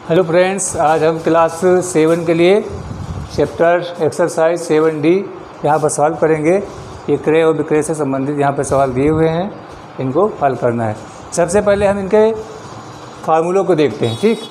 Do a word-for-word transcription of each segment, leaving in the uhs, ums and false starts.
Hello friends, आज हम class seven के लिए चैप्टर एक्सरसाइज सेवन डी यहाँ पर सवाल करेंगे। ये क्रय और विक्रय से संबंधित यहाँ पर सवाल दिए हुए हैं, इनको हल करना है। सबसे पहले हम इनके फार्मूलों को देखते हैं। ठीक,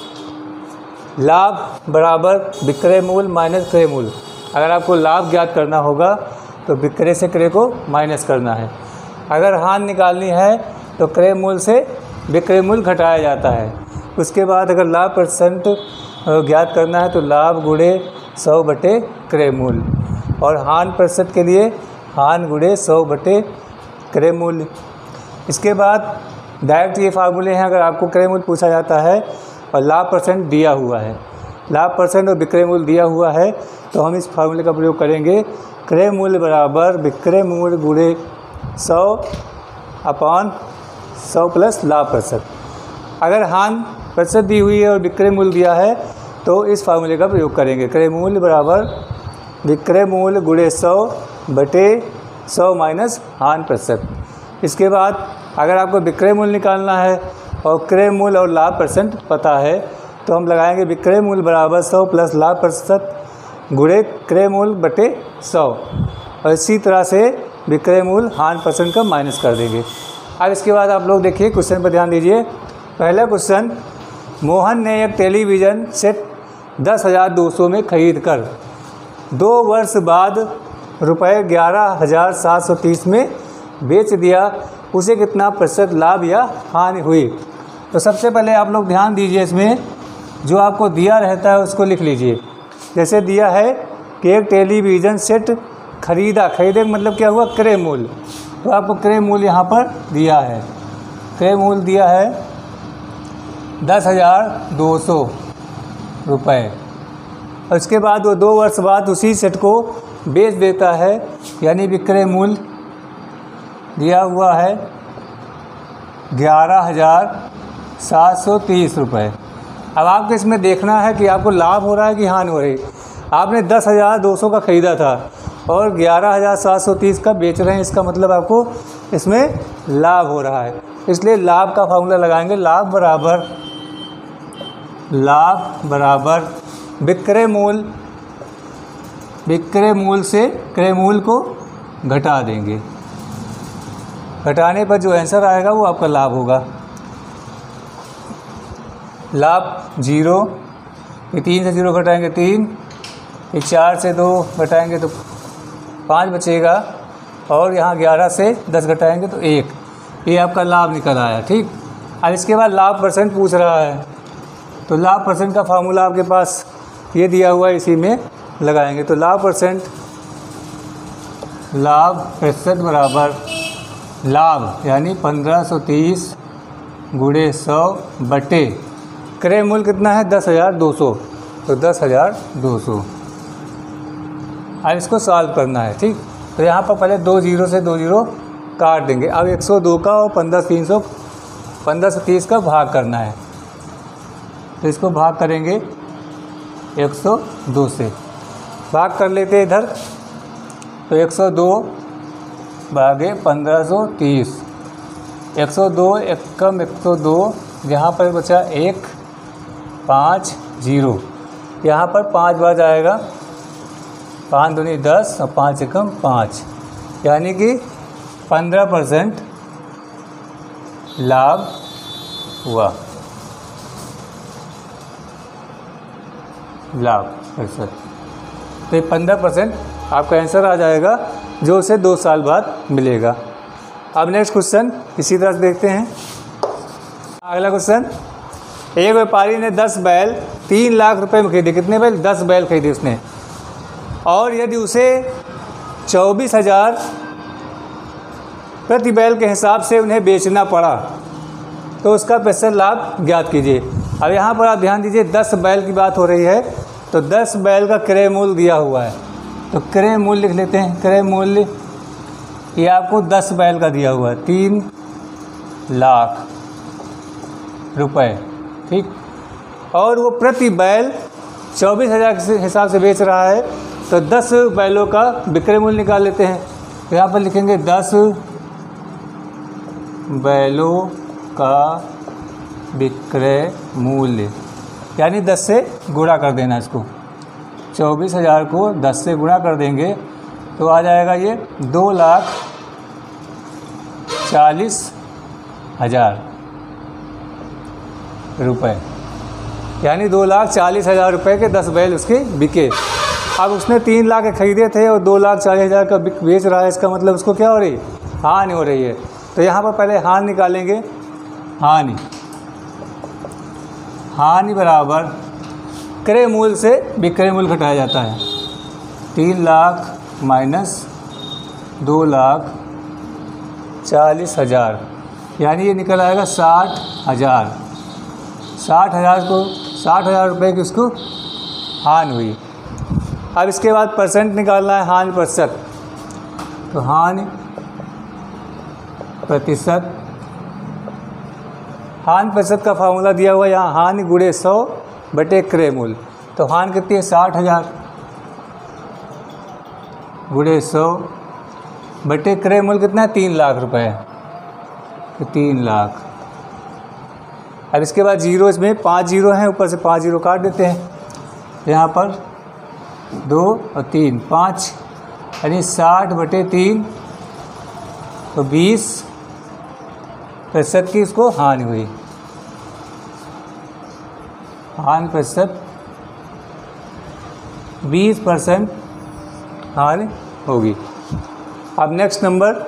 लाभ बराबर विक्रय मूल्य माइनस क्रय मूल्य। अगर आपको लाभ ज्ञात करना होगा तो विक्रय से क्रय को माइनस करना है। अगर हानि निकालनी है तो क्रय मूल्य से विक्रय मूल्य घटाया जाता है। उसके बाद अगर लाभ परसेंट ज्ञात करना है तो लाभ गुणे सौ बटे क्रय मूल्य, और हानि प्रतिशत के लिए हानि गुणे सौ बटे क्रय मूल्य। इसके बाद डायरेक्ट ये फार्मूले हैं। अगर आपको क्रय मूल्य पूछा जाता है और लाभ परसेंट दिया हुआ है, लाभ परसेंट और विक्रय मूल्य दिया हुआ है, तो हम इस फार्मूले का प्रयोग करेंगे। क्रय मूल्य बराबर विक्रय मूल्य गुणे सौ अपॉन सौ प्लस लाभ प्रतिशत। अगर हानि प्रतिशत दी हुई है और विक्रय मूल्य दिया है तो इस फार्मूले का प्रयोग करेंगे। क्रय मूल्य बराबर विक्रय मूल्य गुणे सौ बटे सौ माइनस हानि प्रतिशत। इसके बाद अगर आपको विक्रय मूल्य निकालना है और क्रय मूल्य और लाभ परसेंट पता है तो हम लगाएंगे विक्रय मूल्य बराबर सौ प्लस लाभ प्रतिशत गुणे क्रय मूल्य बटे सौ, और इसी तरह से विक्रय मूल्य हानि परसेंट का माइनस कर देंगे। अब इसके बाद आप लोग देखिए, क्वेश्चन पर ध्यान दीजिए। पहला क्वेश्चन, मोहन ने एक टेलीविज़न सेट दस हज़ार दो सौ में खरीद कर दो वर्ष बाद रुपये ग्यारह हज़ार सात सौ तीस में बेच दिया। उसे कितना प्रतिशत लाभ या हानि हुई? तो सबसे पहले आप लोग ध्यान दीजिए, इसमें जो आपको दिया रहता है उसको लिख लीजिए। जैसे दिया है कि एक टेलीविज़न सेट खरीदा, खरीदे का मतलब क्या हुआ? क्रय मूल्य। तो आपको क्रय मूल्य यहाँ पर दिया है, क्रय मूल्य दिया है दस हज़ार दो सौ रुपये, और इसके बाद वो दो वर्ष बाद उसी सेट को बेच देता है, यानी विक्रय मूल्य दिया हुआ है ग्यारह हज़ार सात सौ तीस रुपये। अब आपको इसमें देखना है कि आपको लाभ हो रहा है कि हानि हो रही। आपने दस हज़ार दो सौ का ख़रीदा था और ग्यारह हज़ार सात सौ तीस का बेच रहे हैं, इसका मतलब आपको इसमें लाभ हो रहा है। इसलिए लाभ का फार्मूला लगाएंगे। लाभ बराबर लाभ बराबर विक्रय मूल्य, विक्रय मूल्य से क्रय मूल्य को घटा देंगे। घटाने पर जो आंसर आएगा वो आपका लाभ होगा। लाभ जीरो, ये तीन से जीरो घटाएंगे तीन, ये चार से दो घटाएंगे तो पाँच बचेगा, और यहाँ ग्यारह से दस घटाएंगे तो एक। ये आपका लाभ निकल आया। ठीक, अब इसके बाद लाभ परसेंट पूछ रहा है, तो लाभ परसेंट का फार्मूला आपके पास ये दिया हुआ है, इसी में लगाएंगे। तो लाभ परसेंट, लाभ प्रतिशत बराबर लाभ यानी पंद्रह सौ तीस गुणे सौ बटे क्रय मूल्य कितना है? दस हज़ार दो सौ, तो दस हज़ार दो सौ। अब इसको सॉल्व करना है। ठीक, तो यहाँ पर पहले दो जीरो से दो जीरो काट देंगे। अब एक सौ दो का और पंद्रह तीन सौ पंद्रह सौ तीस का भाग करना है, तो इसको भाग करेंगे एक सौ दो से। भाग कर लेते हैं इधर, तो एक सौ दो भागे पंद्रह सौ तीस, एक सौ दो एक कम एक सौ दो, यहाँ पर बचा एक, पाँच जीरो, यहाँ पर पाँच बार जाएगा, पाँच दूनी दस और पाँच एकम पाँच, यानी कि पंद्रह परसेंट लाभ हुआ। लाभ प्रतिशत, तो ये पंद्रह परसेंट आपका आंसर आ जाएगा, जो उसे दो साल बाद मिलेगा। अब नेक्स्ट क्वेश्चन इसी तरह से देखते हैं। अगला क्वेश्चन, एक व्यापारी ने दस बैल तीन लाख रुपए में खरीदे। कितने बैल? दस बैल खरीदे उसने, और यदि उसे चौबीस हज़ार प्रति बैल के हिसाब से उन्हें बेचना पड़ा तो उसका प्रतिशत लाभ ज्ञात कीजिए। अब यहाँ पर आप ध्यान दीजिए, दस बैल की बात हो रही है, तो दस बैल का क्रय मूल्य दिया हुआ है, तो क्रय मूल्य लिख लेते हैं। क्रय मूल्य ये आपको दस बैल का दिया हुआ है, तीन लाख रुपए। ठीक, और वो प्रति बैल चौबीस हज़ार के हिसाब से बेच रहा है, तो दस बैलों का विक्रय मूल्य निकाल लेते हैं। तो यहाँ पर लिखेंगे दस बैलों का विक्रय मूल्य, यानी दस से गुणा कर देना इसको। चौबीस हज़ार को दस से गुणा कर देंगे तो आ जाएगा ये दो लाख चालीस हज़ार रुपये, यानी दो लाख चालीस हज़ार रुपये के दस बैल उसके बिके। अब उसने तीन लाख के खरीदे थे और दो लाख चालीस हज़ार का बेच रहा है, इसका मतलब उसको क्या हो रही है, हानि हो रही है। तो यहाँ पर पहले हानि निकालेंगे। हानि हानि बराबर क्रय मूल्य से विक्रय मूल्य घटाया जाता है। तीन लाख माइनस दो लाख चालीस हज़ार, यानी ये निकल आएगा साठ हज़ार। साठ हज़ार को साठ हज़ार रुपये की उसको हानि हुई। अब इसके बाद परसेंट निकालना है, हानि प्रतिशत। तो हानि प्रतिशत, हानि प्रतिशत का फार्मूला दिया हुआ है यहाँ, हानि गुणे सौ बटे क्रय मूल्य। तो हानि कितनी है, साठ हज़ार गुणे सौ बटे क्रय मूल्य कितना है, तीन लाख रुपए। तो तीन लाख। अब इसके बाद जीरो, इसमें पाँच जीरो हैं, ऊपर से पाँच जीरो काट देते हैं। यहाँ पर दो और तीन, पाँच, यानी साठ बटे तीन, तो बीस प्रतिशत की इसको हानि हुई। हानि प्रतिशत बीस परसेंट हानि होगी। अब नेक्स्ट नंबर,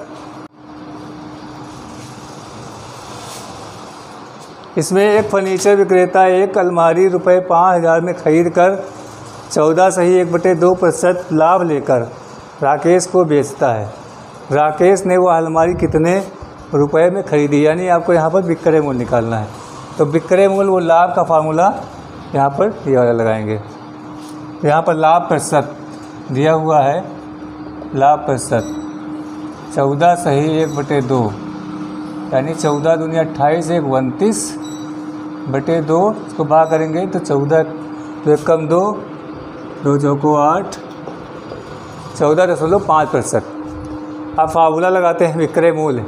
इसमें एक फर्नीचर विक्रेता एक अलमारी रुपये पाँच हज़ार में खरीद कर चौदह सही एक बटे दो प्रतिशत लाभ लेकर राकेश को बेचता है। राकेश ने वो अलमारी कितने रुपए में खरीदी, यानी आपको यहाँ पर विक्रय मूल्य निकालना है। तो विक्रय मूल्य, वो लाभ का फार्मूला यहाँ पर ये वाला लगाएंगे। तो यहाँ पर लाभ प्रतिशत दिया हुआ है, लाभ प्रतिशत चौदह सही एक बटे दो, यानी चौदह दूनी अट्ठाईस, एक उनतीस बटे दो, इसको भाग करेंगे तो चौदह, तो एक कम दो, दो चौको आठ, चौदह दशमलव पाँच प्रतिशत। अब फार्मूला लगाते हैं विक्रय मूल्य।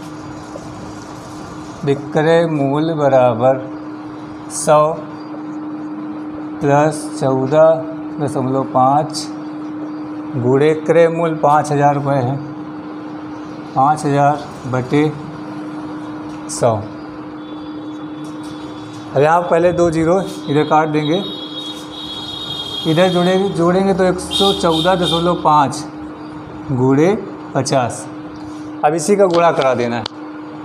विक्रय मूल्य बराबर सौ प्लस चौदह दशमलव पाँच गुणे क्रय मूल्य पाँच हज़ार रुपये है, पाँच हज़ार बटे सौ। अब यहाँ पहले दो जीरो इधर काट देंगे, इधर जोड़ेंगे जोड़ेंगे तो एक सौ चौदह दशमलव पाँच गुणे पचास। अब इसी का गुणा करा देना है।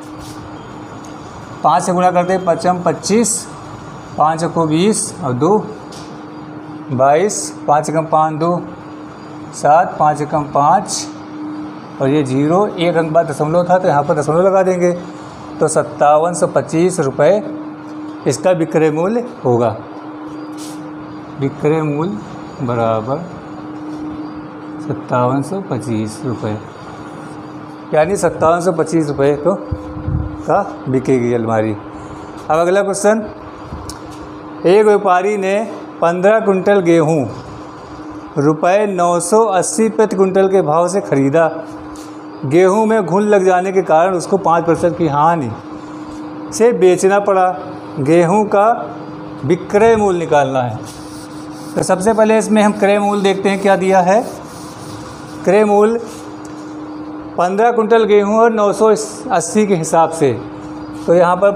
पाँच से गुणा करते हैं, पचम पच्चीस, पाँच को बीस और दो बाईस, पाँच कम पाँच दो सात, पाँच कम पाँच और ये जीरो, एक अंक बाद दशमलव था तो यहाँ पर दशमलव लगा देंगे। तो सत्तावन सौ पच्चीस रुपये इसका विक्रय मूल्य होगा। विक्रय मूल्य बराबर सत्तावन सौ पच्चीस रुपये, यानी सत्तावन सौ पच्चीस रुपये को का बिकेगी अलमारी। अब अगला क्वेश्चन, एक व्यापारी ने पंद्रह कुंटल गेहूँ रुपये नौ सौ अस्सी प्रति कुंटल के भाव से खरीदा। गेहूं में घुन लग जाने के कारण उसको पाँच परसेंट की हानि से बेचना पड़ा। गेहूं का विक्रय मूल्य निकालना है। तो सबसे पहले इसमें हम क्रय मूल्य देखते हैं क्या दिया है। क्रय मूल्य पंद्रह कुंटल गेहूं और नौ सौ अस्सी के हिसाब से, तो यहाँ पर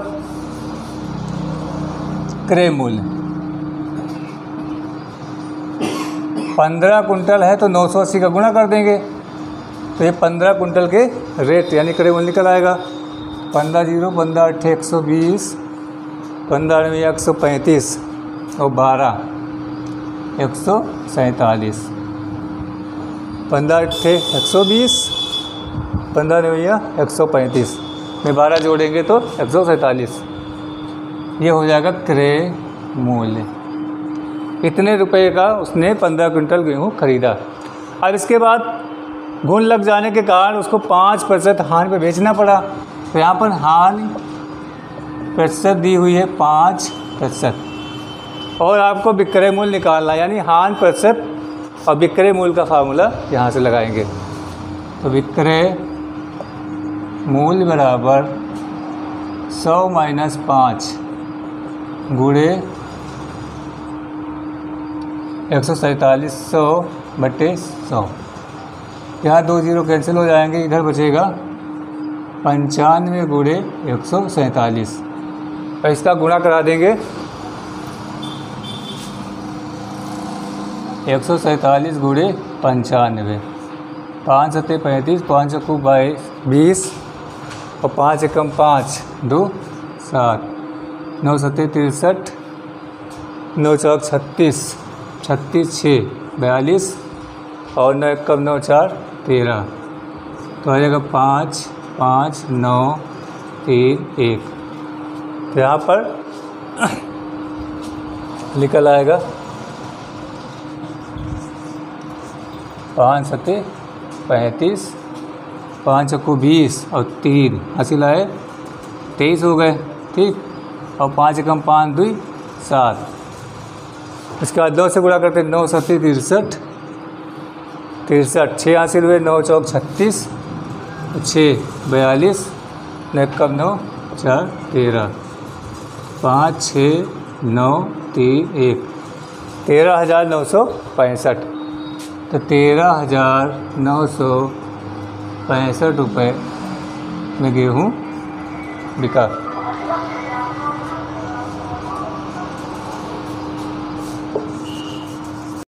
क्रय मूल्य पंद्रह कुंटल है तो नौ सौ अस्सी का गुणा कर देंगे, तो ये पंद्रह कुंटल के रेट यानी क्रय मूल्य निकल आएगा। पंद्रह जीरो पंद्रह अट्ठे एक सौ बीस, पंद्रह नवे एक सौ पैंतीस और बारह एक सौ सैंतालीस। पंद्रह अट्ठे एक सौ बीस, पंद्रह नवैया एक सौ पैंतीस में बारह जोड़ेंगे तो एक सौ सैंतालीस। ये हो जाएगा क्रय मूल्य। इतने रुपए का उसने पंद्रह कुंटल गेहूँ खरीदा। अब इसके बाद घुन लग जाने के कारण उसको पाँच प्रतिशत हानि पर बेचना पड़ा। तो यहाँ पर हानि प्रतिशत दी हुई है पाँच प्रतिशत और आपको विक्रय मूल्य निकालना, यानी हानि प्रतिशत और विक्रय मूल्य का फार्मूला यहाँ से लगाएंगे। तो विक्रय मूल्य बराबर सौ माइनस पाँच गुणे एक सौ सैंतालीस सौ बटे सौ। यहाँ दो जीरो कैंसिल हो जाएंगे, इधर बचेगा पंचानवे गुणे एक सौ सैंतालीस। और इसका गुणा करा देंगे, एक सौ सैंतालीस गुणे पंचानवे, पाँच सत्ते पैंतीस, पाँच चौको बाईस बीस और पाँच एकम पाँच, दो सात, नौ सत्ते तिरसठ, नौ चौक छत्तीस, छत्तीस छः बयालीस और नौ एकम नौ चार तेरह। तो आ जाएगा पाँच पाँच नौ तीन एक। तो यहाँ पर निकल आएगा पाँच सत्ते पैंतीस, पाँच को बीस और तीन हासिल आए तेईस हो गए, ठीक। और पाँच एकम पाँच दुई सात। इसके बाद दो से गुणा करते नौ सत्ती तिरसठ, तिरसठ छः हासिल हुए, नौ चौक छत्तीस, छः बयालीस, नौ कम नौ चार तेरह, पाँच छः नौ तीन एक, तेरह हज़ार नौ सौ पैंसठ। तो तेरह हज़ार नौ सौ पैंसठ रुपये में गेहूँ बिका।